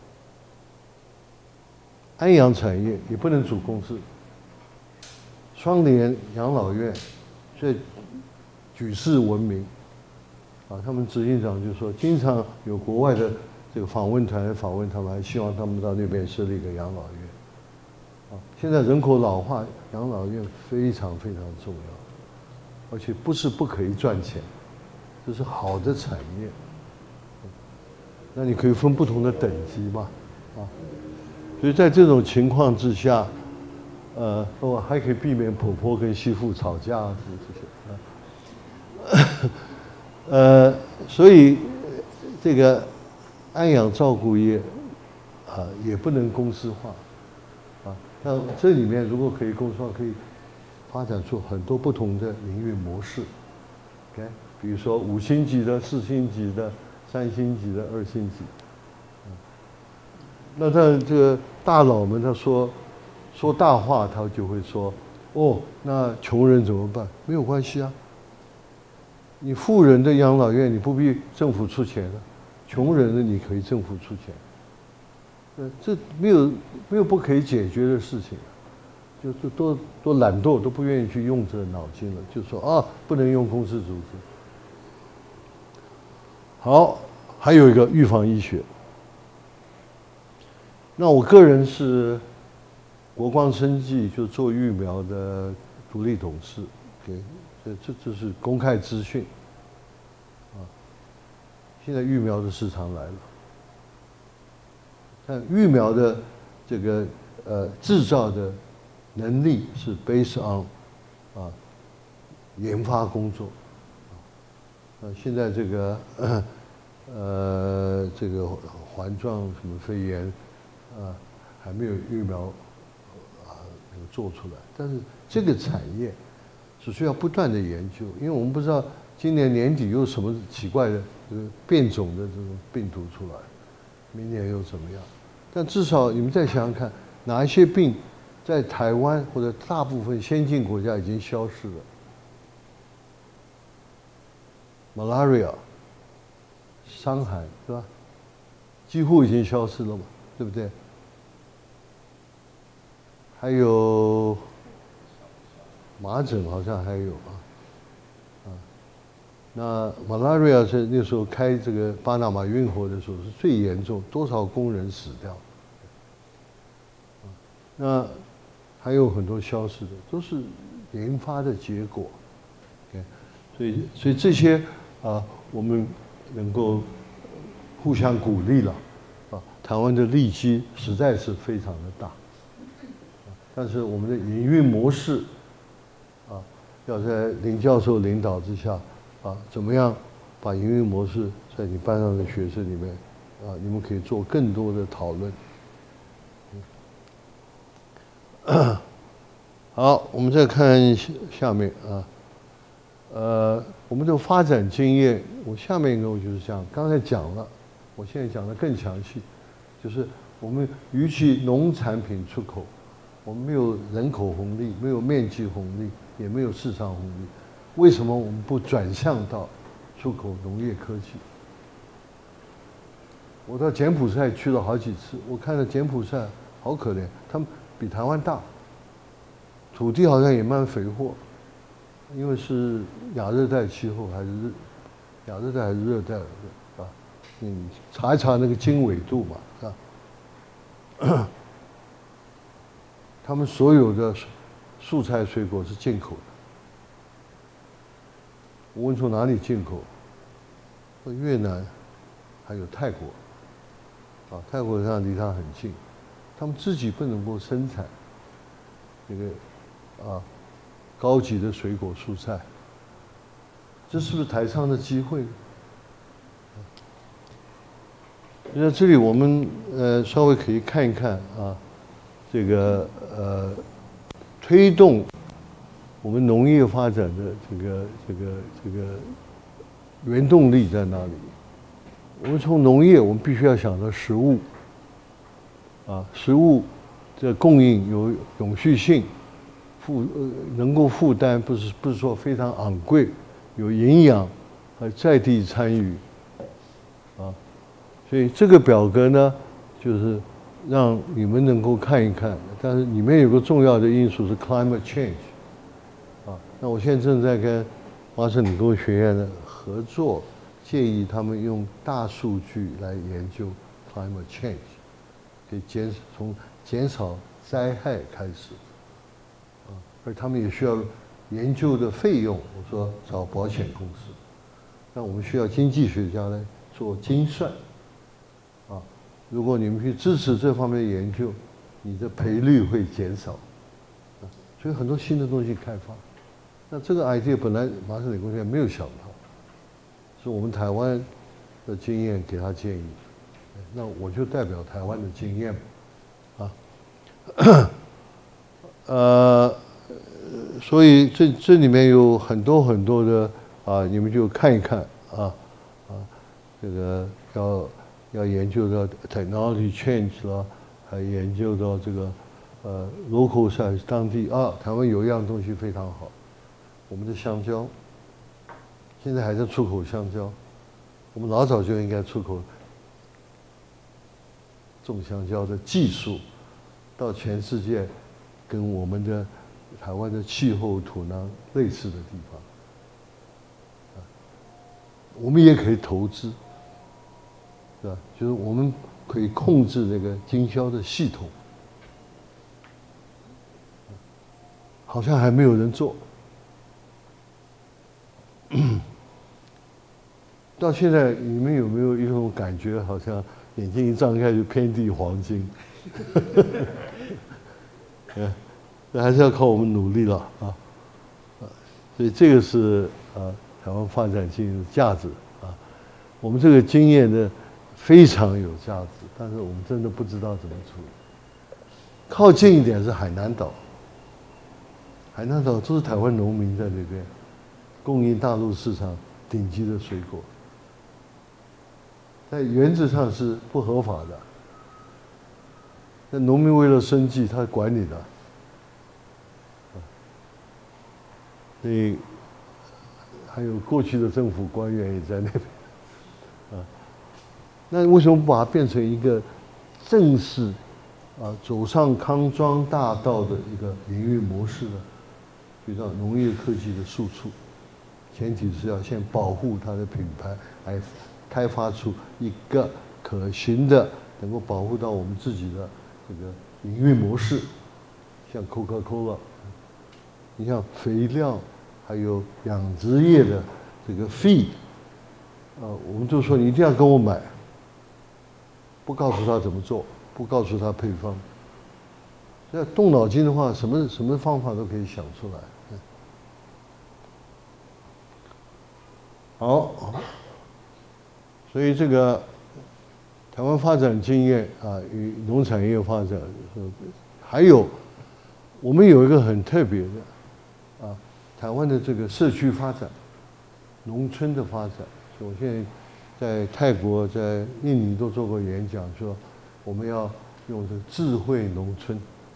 安养产业也不能组公司。双联养老院，这举世闻名，啊，他们执行长就说，经常有国外的这个访问团访问他们，还希望他们到那边设立一个养老院。啊，现在人口老化，养老院非常非常重要，而且不是不可以赚钱，这是好的产业。那你可以分不同的等级嘛，啊，所以在这种情况之下，呃，哦，还可以避免婆婆跟媳妇吵架啊，这些啊，呃，所以这个安养照顾业啊，也不能公司化，啊，那这里面如果可以公司化，可以发展出很多不同的营运模式 ，OK， 比如说五星级的、四星级的。三星级的、二星级，那他这个大佬们他说说大话，他就会说，哦，那穷人怎么办？没有关系啊，你富人的养老院你不必政府出钱的，穷人的你可以政府出钱，呃，这没有没有不可以解决的事情，就是多多懒惰都不愿意去用这个脑筋了，就说啊，不能用公司组织。好，还有一个预防医学。那我个人是国光生技就做疫苗的独立董事，给这这这是公开资讯。啊，现在疫苗的市场来了，但疫苗的这个呃制造的能力是 based on 啊研发工作。呃，现在这个呃，这个环状什么肺炎啊，还没有疫苗啊做出来。但是这个产业是需要不断的研究，因为我们不知道今年年底又什么奇怪的这个变种的这种病毒出来，明年又怎么样？但至少你们再想想看，哪一些病在台湾或者大部分先进国家已经消失了？ malaria， 伤寒是吧？几乎已经消失了嘛，对不对？还有麻疹好像还有啊，啊，那 malaria 是那时候开这个巴拿马运河的时候是最严重，多少工人死掉？那还有很多消失的，都是研发的结果。OK， 所以所以这些。 啊，我们能够互相鼓励了，啊，台湾的利基实在是非常的大，但是我们的营运模式，啊，要在林教授领导之下，啊，怎么样把营运模式在你班上的学生里面，啊，你们可以做更多的讨论， 好，我们再看下面啊，呃，我们的发展经验，我下面一个我就是这样，刚才讲了，我现在讲的更详细，就是我们与其农产品出口，我们没有人口红利，没有面积红利，也没有市场红利，为什么我们不转向到出口农业科技？我到柬埔寨去了好几次，我看到柬埔寨好可怜，他们比台湾大。土地好像也蛮肥沃，因为是亚热带气候还是热亚热带还是热带的，啊？你查一查那个经纬度嘛，是吧？他们所有的蔬菜水果是进口的。我问从哪里进口？越南，还有泰国，啊，泰国上离它很近，他们自己不能够生产那个。啊，高级的水果蔬菜，这是不是台商的机会？那这里我们呃稍微可以看一看啊，这个呃推动我们农业发展的这个这个这个原动力在哪里？我们从农业，我们必须要想到食物啊，食物的供应有永续性。负呃能够负担，不是不是说非常昂贵，有营养，和在地参与，啊，所以这个表格呢，就是让你们能够看一看。但是里面有个重要的因素是 climate change， 啊，那我现在正在跟麻省理工学院的合作，建议他们用大数据来研究 climate change， 可以减从减少灾害开始。而他们也需要研究的费用，我说找保险公司，那我们需要经济学家来做精算，啊，如果你们去支持这方面的研究，你的赔率会减少，啊，所以很多新的东西开发，那这个 idea 本来麻省理工学院没有想到，是我们台湾的经验给他建议，那我就代表台湾的经验，啊，呃。所以这这里面有很多很多的啊，你们就看一看啊啊，这个要要研究到 technology change 啦，还研究到这个呃 local size 当地啊，台湾有一样东西非常好，我们的香蕉，现在还在出口香蕉，我们老早就应该出口种香蕉的技术到全世界，跟我们的。台湾的气候土壤类似的地方，我们也可以投资，是吧？就是我们可以控制那个经销的系统，好像还没有人做。到现在，你们有没有一种感觉，好像眼睛一张开就遍地黄金？嗯。这还是要靠我们努力了啊，啊，所以这个是啊台湾发展经验的价值啊，我们这个经验呢非常有价值，但是我们真的不知道怎么处理。靠近一点是海南岛，海南岛都是台湾农民在那边供应大陆市场顶级的水果，在原则上是不合法的，那农民为了生计，他管你的。所以还有过去的政府官员也在那边，啊，那为什么不把它变成一个正式啊走上康庄大道的一个营运模式呢？就叫农业科技的输出，前提是要先保护它的品牌，来开发出一个可行的，能够保护到我们自己的这个营运模式，像 Coca-Cola。你像肥料，还有养殖业的这个 feed， 啊，我们就说你一定要跟我买，不告诉他怎么做，不告诉他配方。要动脑筋的话，什么什么方法都可以想出来。好，所以这个台湾发展经验啊，与农产业发展，还有我们有一个很特别的啊，台湾的这个社区发展、农村的发展。所以我现在在泰国、在印尼都做过演讲，说我们要用这个智慧农村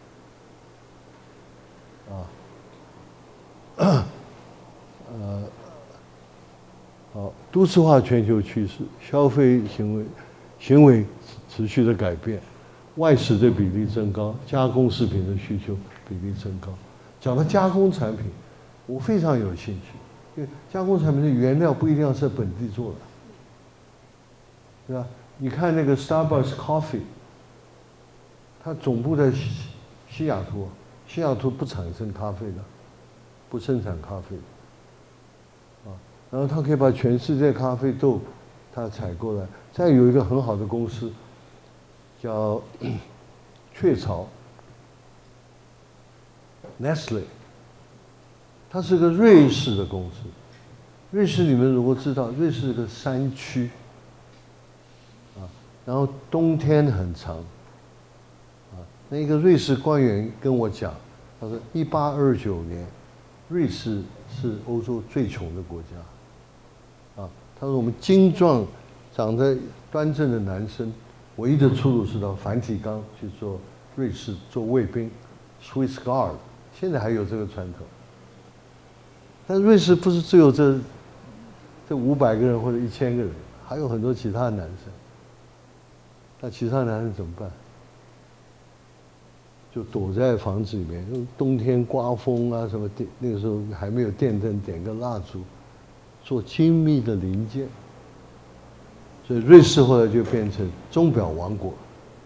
啊，呃，好，都市化全球趋势，消费行为行为持续的改变，外食的比例增高，加工食品的需求比例增高。讲到加工产品，我非常有兴趣，因为加工产品的原料不一定要在本地做的，对吧？你看那个 Starbucks Coffee， 它总部在西西雅图，西雅图不产生咖啡的，不生产咖啡的，啊，然后它可以把全世界咖啡豆它采过来。再有一个很好的公司叫雀巢 Nestle， 它是个瑞士的公司。瑞士你们如果知道，瑞士是个山区，啊，然后冬天很长，啊，那一个瑞士官员跟我讲，他说一八二九年，瑞士是欧洲最穷的国家，啊，他说我们精壮、长得端正的男生，唯一的出路是到梵蒂冈去做瑞士做卫兵 ，Swiss Guard， 现在还有这个传统。但瑞士不是只有这这五百个人或者一千个人，还有很多其他男生。那其他男生怎么办？就躲在房子里面，冬天刮风啊什么电，那个时候还没有电灯，点个蜡烛，做精密的零件。所以瑞士后来就变成钟表王国。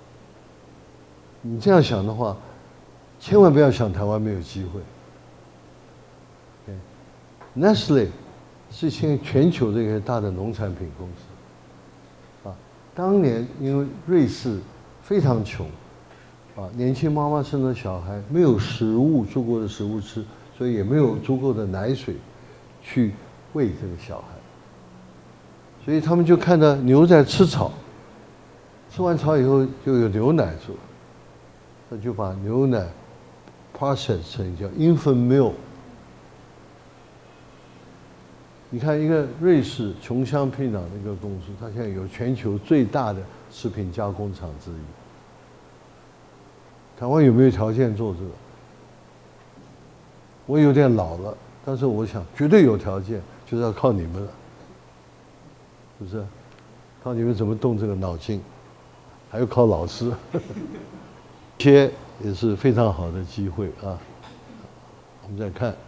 你这样想的话，千万不要想台湾没有机会。Nestle 是现在全球这个大的农产品公司，啊，当年因为瑞士非常穷，啊，年轻妈妈生的小孩没有食物足够的食物吃，所以也没有足够的奶水去喂这个小孩，所以他们就看到牛在吃草，吃完草以后就有牛奶做，他就把牛奶 process 成叫 infant milk。你看，一个瑞士穷乡僻壤的一个公司，它现在有全球最大的食品加工厂之一。台湾有没有条件做这个？我有点老了，但是我想绝对有条件，就是要靠你们了，是不是？靠你们怎么动这个脑筋，还有靠老师，这些也是非常好的机会啊。我们再看，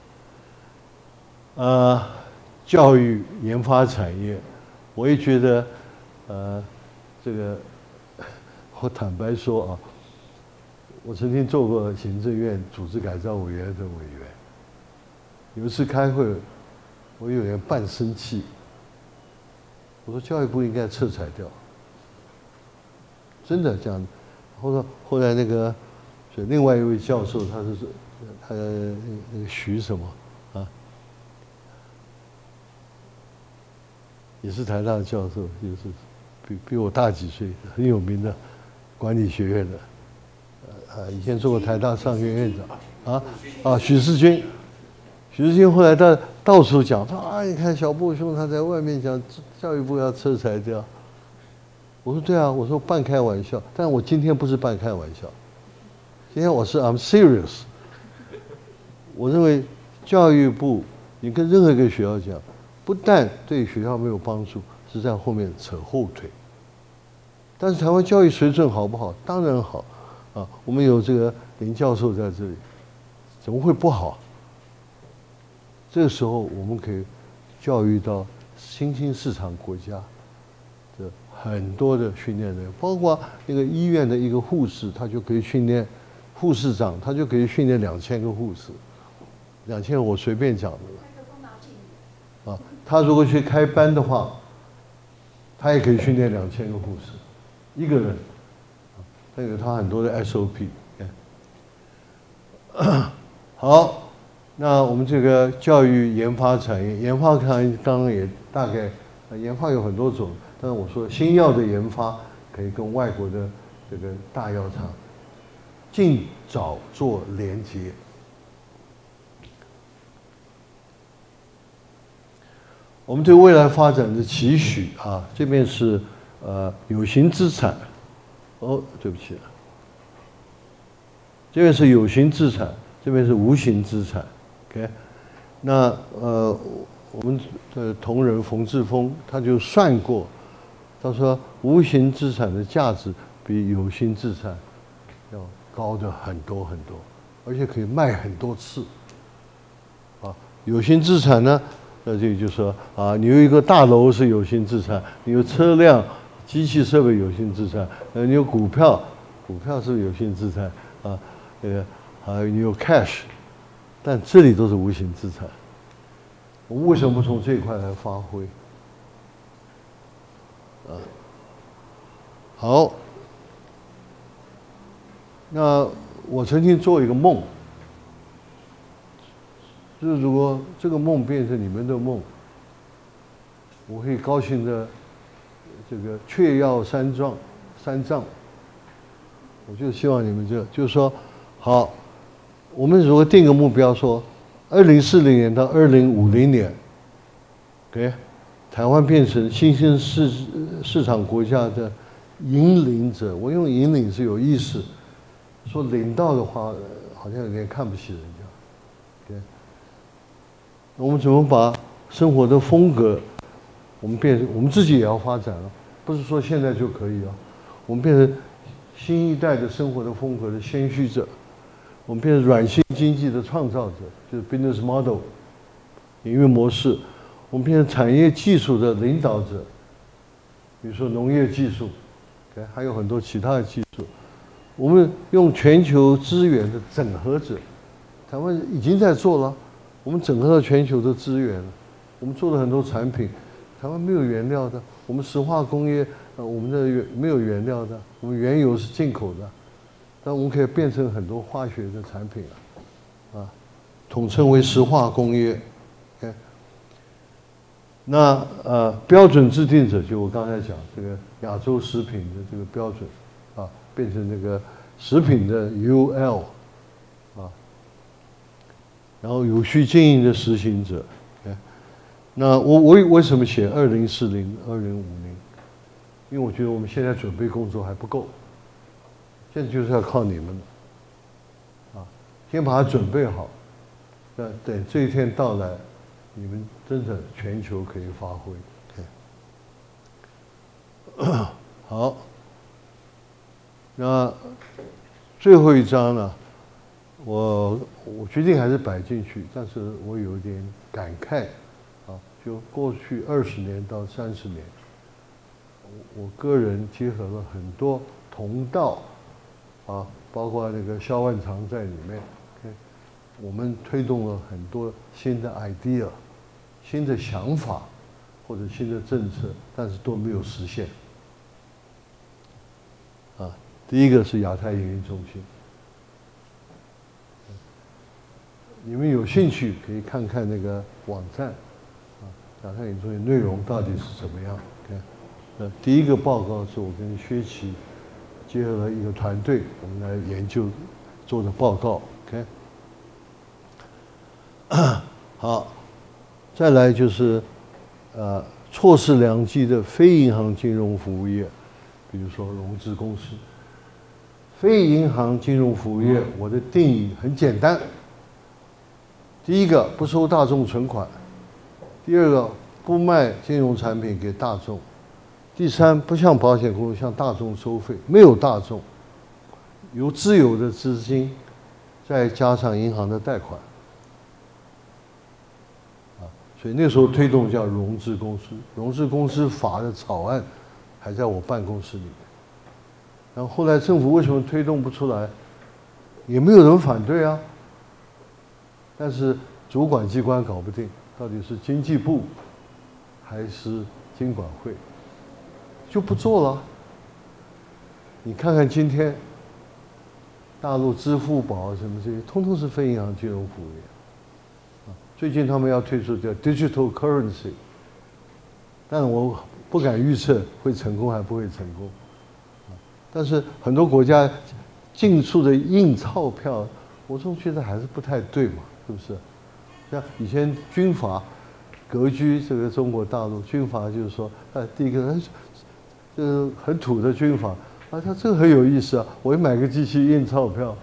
呃。教育研发产业，我也觉得，呃，这个我坦白说啊，我曾经做过行政院组织改造委员的委员。有一次开会，我有点半生气，我说教育部应该撤裁掉，真的这样。后来后来那个，所以另外一位教授，他是他那个徐什么啊？也是台大的教授，也是比比我大几岁，很有名的管理学院的，呃，以前做过台大商学院长，啊啊，许世军，许世军后来到到处讲，他啊，你看小布兄他在外面讲教育部要撤裁掉，我说对啊，我说半开玩笑，但我今天不是半开玩笑，今天我是 I'm serious， 我认为教育部你跟任何一个学校讲。不但对学校没有帮助，是在后面扯后腿。但是台湾教育水准好不好？当然好，啊，我们有这个林教授在这里，怎么会不好？这个时候我们可以教育到新兴市场国家的很多的训练人，包括一个医院的一个护士，他就可以训练护士长，他就可以训练两千个护士，两千个我随便讲的了。啊，他如果去开班的话，他也可以训练两千个护士，一个人，他有他很多的 S O P。好，那我们这个教育研发产业，研发产业刚刚也大概，研发有很多种，但是我说新药的研发可以跟外国的这个大药厂尽早做连结。我们对未来发展的期许啊，这边是呃有形资产，哦，对不起，这边是有形资产，这边是无形资产 ，OK， 那呃我们的同仁冯志峰他就算过，他说无形资产的价值比有形资产要高的很多很多，而且可以卖很多次，啊，有形资产呢？那这个就说啊，你有一个大楼是有形资产，你有车辆、机器设备有形资产，呃，你有股票，股票是有形资产啊，那个还有你有 cash， 但这里都是无形资产。我们为什么不从这一块来发挥？啊，好，那我曾经做一个梦。就是如果这个梦变成你们的梦，我会高兴的，这个雀跃三丈，三丈。我就希望你们这，就是说，好，我们如果定个目标说，二零四零年到二零五零年 ，OK， 台湾变成新兴市市场国家的引领者。我用引领是有意思，说领导的话，好像有点看不起人家。OK。我们怎么把生活的风格，我们变成我们自己也要发展了，不是说现在就可以了。我们变成新一代的生活的风格的先驱者，我们变成软性经济的创造者，就是 business model 营运模式。我们变成产业技术的领导者，比如说农业技术，还有很多其他的技术。我们用全球资源的整合者，台湾已经在做了。我们整合了全球的资源，我们做了很多产品，台湾没有原料的，我们石化工业，呃，我们的原没有原料的，我们原油是进口的，但我们可以变成很多化学的产品啊，啊，统称为石化工业。OK， 那呃标准制定者，就我刚才讲这个亚洲食品的这个标准，啊，变成这个食品的 U L。然后有序经营的实行者，哎，那我我为什么写二零四零、二零五零？因为我觉得我们现在准备工作还不够，现在就是要靠你们了，啊，先把它准备好，那等这一天到来，你们真的全球可以发挥。好，那最后一章呢？我我决定还是摆进去，但是我有点感慨，啊，就过去二十年到三十年，我个人结合了很多同道，啊，包括那个萧万长在里面，我们推动了很多新的 idea、新的想法或者新的政策，但是都没有实现。啊，第一个是亚太营运中心。你们有兴趣可以看看那个网站，啊，亚太营运中心内容到底是怎么样？看，那第一个报告是我跟薛奇结合了一个团队，我们来研究做的报告。OK， 好，再来就是呃错失良机的非银行金融服务业，比如说融资公司。非银行金融服务业，我的定义很简单。第一个，不收大众存款；第二个，不卖金融产品给大众；第三，不向保险公司向大众收费，没有大众，由自有的资金，再加上银行的贷款，啊，所以那时候推动叫融资公司，融资公司法的草案还在我办公室里面。然后后来政府为什么推动不出来？也没有人反对啊。但是主管机关搞不定，到底是经济部还是金管会，就不做了。你看看今天大陆支付宝什么这些，通通是非银行金融服务业。最近他们要推出叫 digital currency， 但我不敢预测会成功还不会成功。但是很多国家尽速的印钞票，我总觉得还是不太对嘛，是不是？像以前军阀割据这个中国大陆，军阀就是说，呃，第一个，就是很土的军阀，啊，他这个很有意思啊，我买个机器印钞票，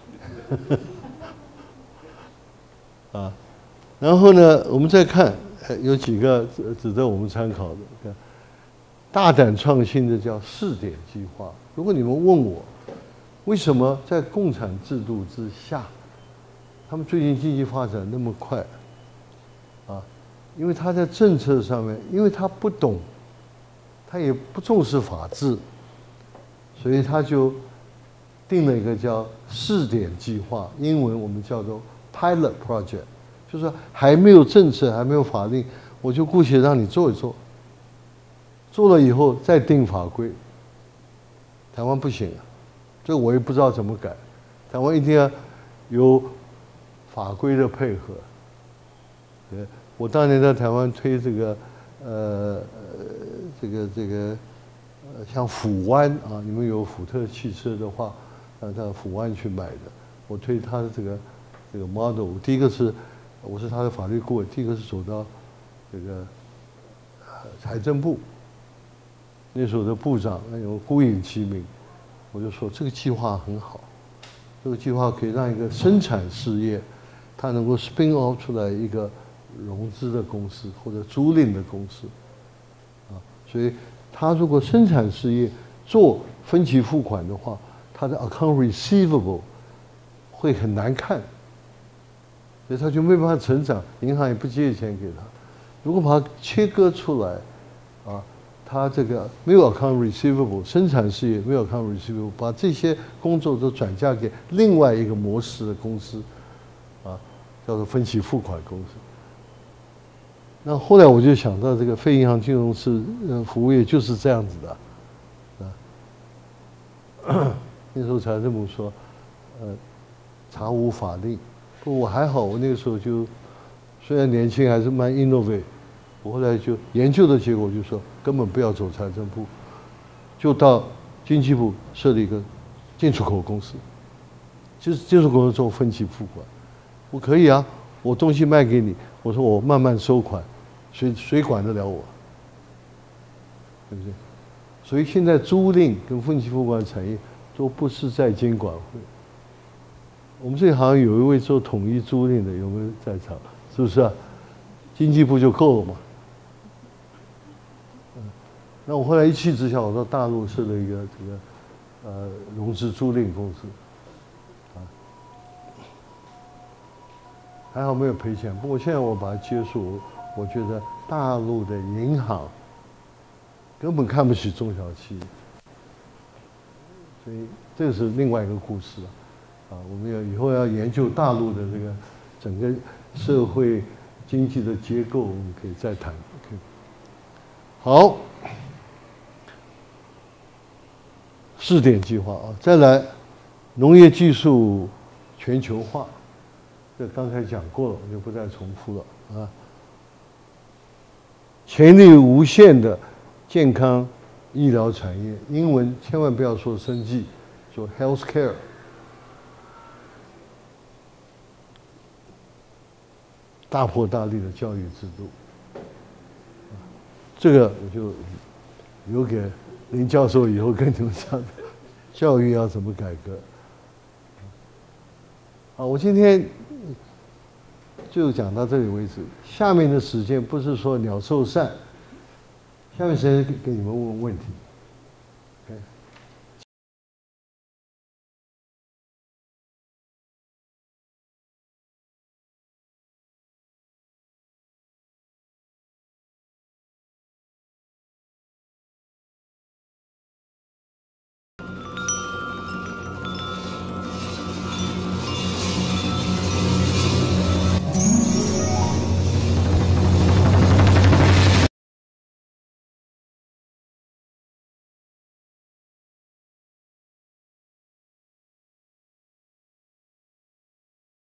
啊，然后呢，我们再看有几个值得我们参考的，看大胆创新的叫试点计划。如果你们问我，为什么在共产制度之下，他们最近经济发展那么快？啊，因为他在政策上面，因为他不懂，他也不重视法治，所以他就定了一个叫试点计划，英文我们叫做 pilot project， 就是说还没有政策，还没有法令，我就姑且让你做一做，做了以后再定法规。台湾不行啊，这我也不知道怎么改，台湾一定要有法规的配合。对，我当年在台湾推这个，呃，这个这个，呃，像府湾啊，你们有福特汽车的话，呃，到府湾去买的，我推他的这个这个 model。第一个是，我是他的法律顾问，第一个是走到这个呃财政部，那时候的部长有孤影其名，我就说这个计划很好，这个计划可以让一个生产事业，它能够 spin off 出来一个融资的公司或者租赁的公司，啊，所以他如果生产事业做分期付款的话，他的 account receivable 会很难看，所以他就没办法成长，银行也不借钱给他。如果把它切割出来，啊，他这个没有 account receivable 生产事业没有 account receivable， 把这些工作都转嫁给另外一个模式的公司，啊，叫做分期付款公司。那后来我就想到，这个非银行金融是呃服务业就是这样子的，啊，那时候财政部说，呃，查无法令，不过我还好，我那个时候就虽然年轻，还是蛮 innovate。我后来就研究的结果就说，根本不要走财政部，就到经济部设立一个进出口公司，就是进出口做分期付款，我可以啊，我东西卖给你，我说我慢慢收款。谁谁管得了我？对不对？所以现在租赁跟分期付款产业都不是在监管会。我们这里好像有一位做统一租赁的，有没有在场？是不是啊？经济部就够了嘛。嗯，那我后来一气之下，我到大陆设了一个这个呃融资租赁公司，啊，还好没有赔钱。不过现在我把它结束。我觉得大陆的银行根本看不起中小企业，所以这是另外一个故事啊。啊，我们要以后要研究大陆的这个整个社会经济的结构，我们可以再谈。OK， 好，试点计划啊，再来农业技术全球化，这刚才讲过了，我就不再重复了啊。潜力无限的健康医疗产业，英文千万不要说生技，说 healthcare。大破大立的教育制度，这个我就留给林教授以后跟你们讲，教育要怎么改革。好，我今天就讲到这里为止。下面的时间不是说鸟兽散，下面时间给你们问问题。